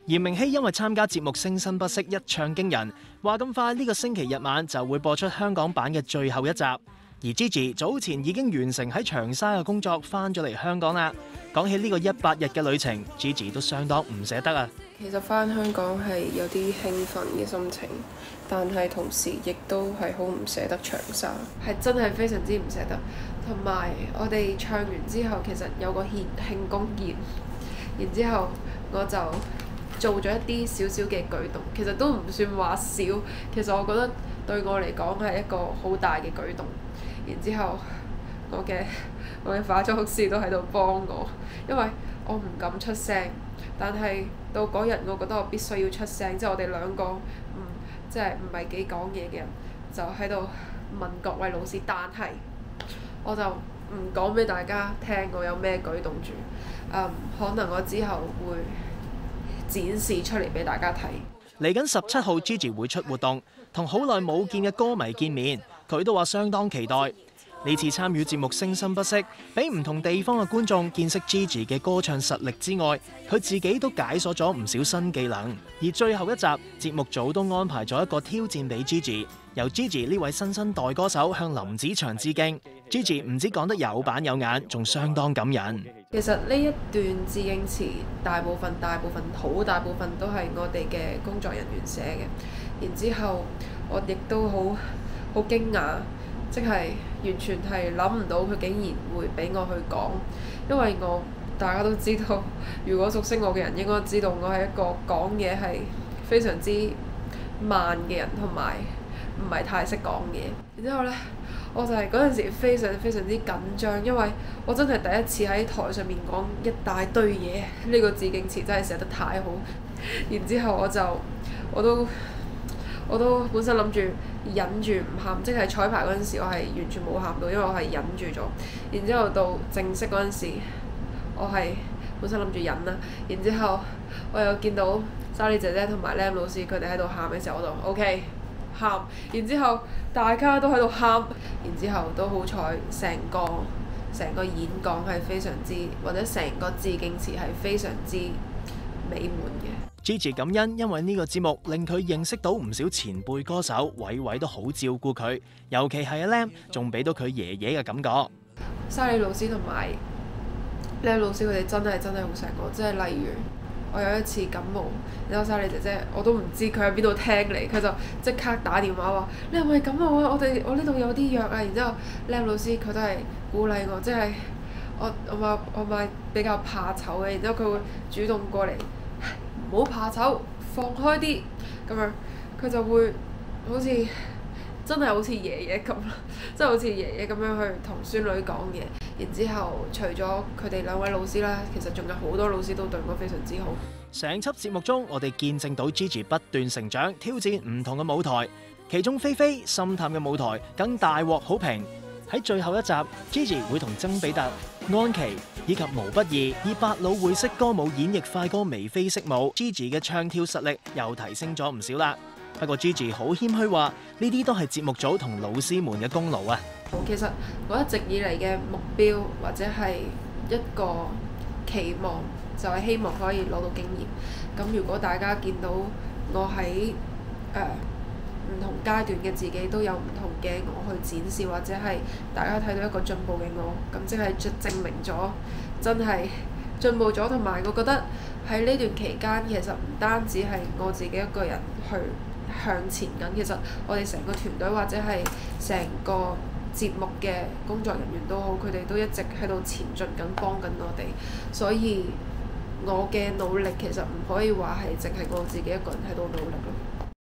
嚴明熙因為參加節目聲生不息，一唱驚人，話咁快呢個星期日晚就會播出香港版嘅最後一集。而 Gigi 早前已經完成喺長沙嘅工作，翻咗嚟香港啦。講起呢個100日嘅旅程 ，Gigi 都相當唔捨得啊。 其實翻香港係有啲興奮嘅心情，但係同時亦都係好唔捨得長沙，係真係非常之唔捨得。同埋我哋唱完之後，其實有個慶功宴，然之後我就做咗一啲少少嘅舉動，其實都唔算話少，其實我覺得對我嚟講係一個好大嘅舉動。然之後我嘅化妝師都喺度幫我，因為我唔敢出聲，但係到嗰日我覺得我必須要出聲，即係我哋兩個即係唔係幾講嘢嘅人就喺度問各位老師，但係我就唔講俾大家聽我有咩舉動住，可能我之後會展示出嚟俾大家睇。 嚟緊17號 Gigi 會出活動，同好耐冇見嘅歌迷見面，佢都話相當期待。呢次參與節目聲生不息，俾唔同地方嘅觀眾見識 Gigi 嘅歌唱實力之外，佢自己都解鎖咗唔少新技能。而最後一集節目組都安排咗一個挑戰俾 Gigi， 由 Gigi 呢位新生代歌手向林子祥致敬。Gigi 唔止講得有板有眼，仲相當感人。 其實呢一段致敬詞好大部分都係我哋嘅工作人員寫嘅。然之後我亦都好驚訝，即係完全係諗唔到佢竟然會俾我去講，因為大家都知道，如果熟悉我嘅人應該知道我係一個講嘢係非常之慢嘅人，同埋唔係太識講嘢。然之後呢，我就係嗰陣時非常非常之緊張，因為我真係第一次喺台上面講一大堆嘢，呢個致敬詞真係寫得太好。然之後我都本身諗住忍住唔喊，即係彩排嗰陣時我係完全冇喊到，因為我係忍住咗。然之後到正式嗰陣時，我係本身諗住忍啦。然之後我又見到莎莉姐姐同埋 Lam 老師佢哋喺度喊嘅時候，我就 OK 喊。然之後大家都喺度喊，然之後都好彩，成個演講係非常之，或者成個致敬詞係非常之美滿嘅。 Gigi 感恩，因為呢個節目令佢認識到唔少前輩歌手，位都好照顧佢，尤其係阿 Lam 仲俾到佢爺爺嘅感覺。 莎莉老師同埋 Lam 老師佢哋真係好錫我，即係例如我有一次感冒，然之後莎莉姐姐我都唔知佢喺邊度聽嚟，佢就即刻打電話話：你係咪感冒啊？我呢度有啲藥啊！然之後 Lam 老師佢都係鼓勵我，即係我咪比較怕醜嘅，然之後佢會主動過嚟。唔好怕醜，放開啲咁樣，佢就會真係好似爺爺咁，即係好似爺爺咁樣去同孫女講嘢。然之後，除咗佢哋兩位老師啦，其實仲有好多老師都對我非常之好。 成輯節目中，我哋見證到 Gigi 不斷成長，挑戰唔同嘅舞台，其中菲菲深探嘅舞台更大獲好評。喺最後一集 ，Gigi 會同曾比特、安琪以及毛不易以百老匯式歌舞演繹快歌眉飛色舞 ，Gigi 嘅唱跳實力又提升咗唔少啦。不過 Gigi 好謙虛話，呢啲都係節目組同老師們嘅功勞啊。 其實我一直以嚟嘅目標或者係一個期望，就係希望可以攞到經驗。咁如果大家見到我喺唔同階段嘅自己都有唔同嘅我去展示，或者係大家睇到一個進步嘅我，咁即係證明咗真係進步咗。同埋我覺得喺呢段期間，其實唔單止係我自己一個人去向前緊，其實我哋成個團隊或者係成個節目嘅工作人員都好，佢哋都一直喺度前進緊，幫緊我哋。所以我嘅努力其實唔可以話係淨係我自己一個人喺度努力咯。